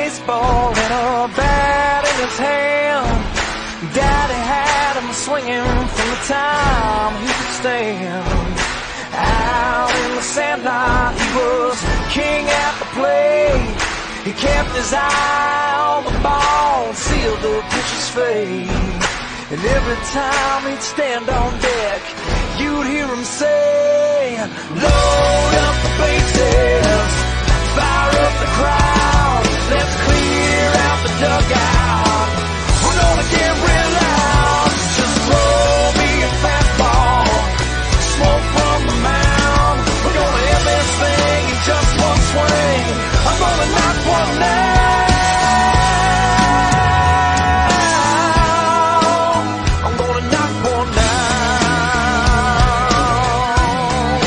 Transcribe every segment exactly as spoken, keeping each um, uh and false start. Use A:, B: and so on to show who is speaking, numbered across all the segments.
A: baseball and a bat in his hand. Daddy had him swinging from the time he could stand. Out in the sandlot, he was king at the plate. He kept his eye on the ball, sealed the pitcher's fate. And every time he'd stand on deck, you'd hear him say, load up the bases, fire up the crowd, let's clear out the dugout. We're gonna get real loud, just throw me a fastball, smoke from the mound. We're gonna end this thing in just one swing. I'm gonna knock one down. I'm gonna knock one down.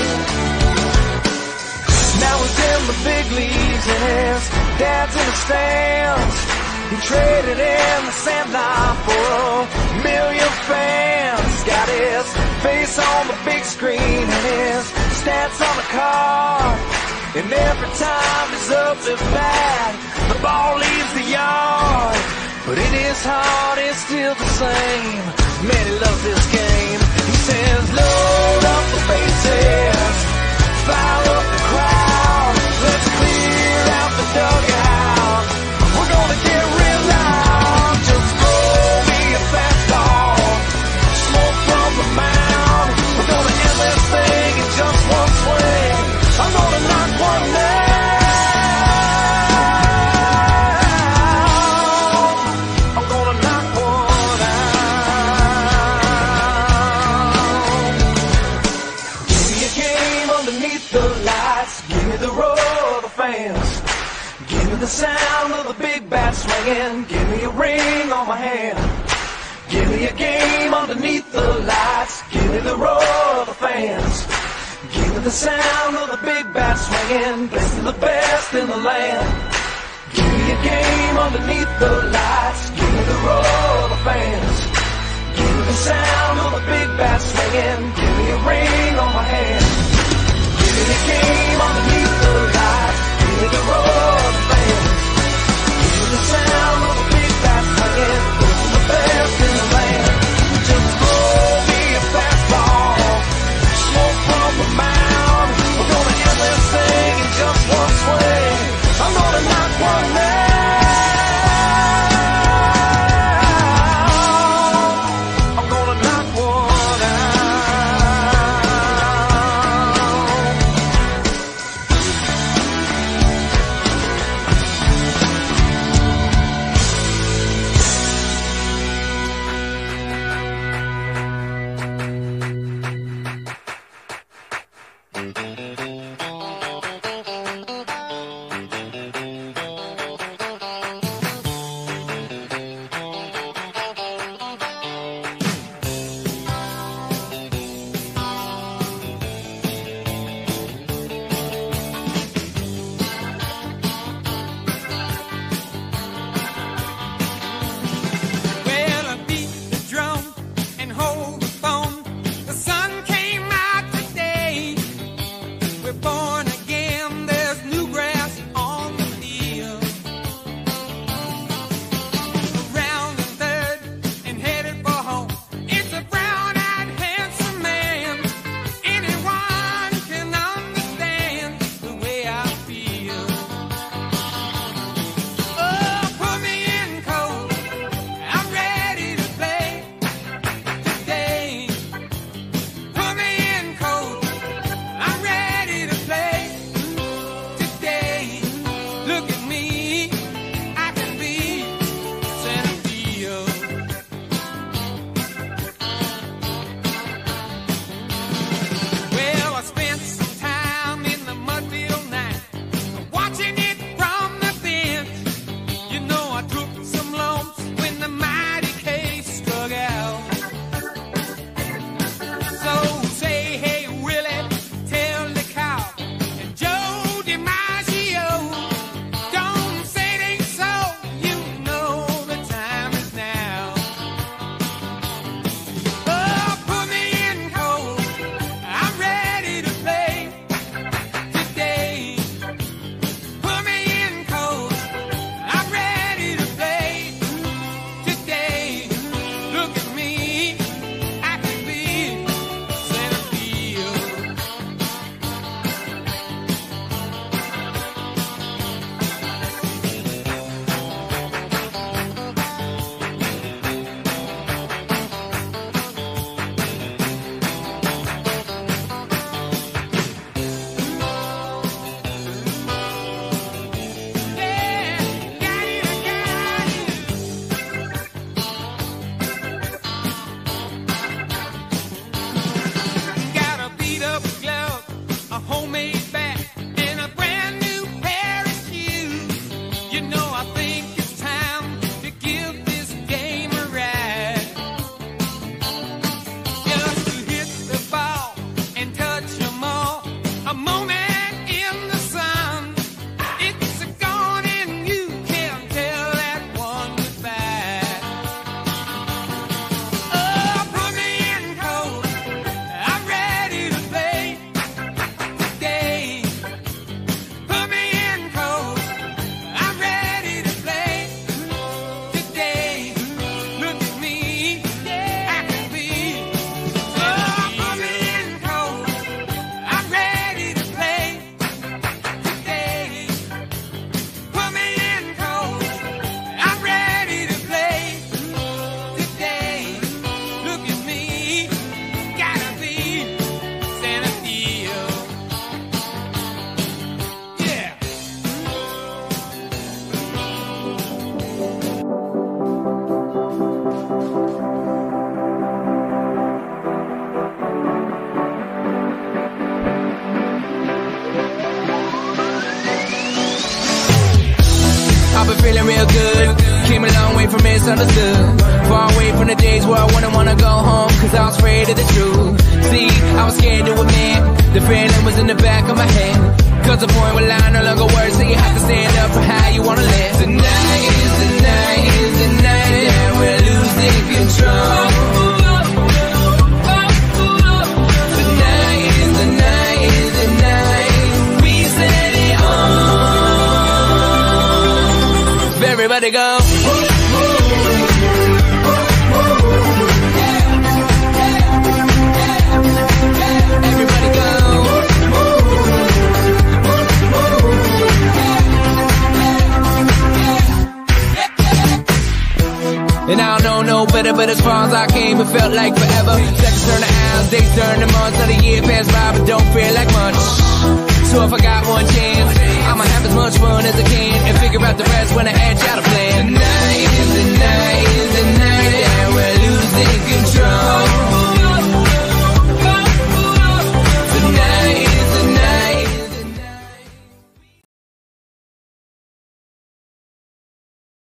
A: Now he's in the big leagues and his dad's in the stands. He traded in the sandlot for a million fans. Got his face on the big screen and his stats on the card. And every time he's up to bat, the ball leaves the yard. But in his heart it's still the same. Man, he loves this game. He says, load up the bases, fire up the crowd, let's clear out the dugout. We're gonna get real loud, just throw me a fastball, smoke from the mound. We're gonna end this thing in just one swing. I'm gonna knock one down. I'm gonna knock one out. Give me a game underneath the lights. Give me the roar of the fans. Give me the sound of the big bat swinging. Give me a ring on my hand. Give me a game underneath the lights. Give me the roar of the fans. Give me the sound of the big bat swinging. Best of the best in the land. Give me a game underneath the lights. Give me the roar of the fans. Give me the sound of the big bat swinging. Give me a ring on my hand. Give me a game underneath the lights. Give me the roar of the fans. Give me the sound of the big bat swinging. Best of the best in the land. Just throw me a fastball, smoke from the mound. We're gonna end this thing in just one swing. I'm gonna knock one down.
B: misunderstood. Far away from the days where I wouldn't wanna go home, cause I was afraid of the truth. See, I was scared to admit the feeling was in the back of my head. Cause the point where line no longer works, so you have to stand up for how you wanna live. Tonight is the night, is the night that we're losing control. Tonight is the night, is the night we set it on. Everybody go. Everybody go. And I don't know no better, but as far as I came, it felt like forever. Seconds turn to hours, days turn to months, another year passed by, but don't feel like much. So if I got one chance, I'ma have as much fun as I can and figure out the rest when I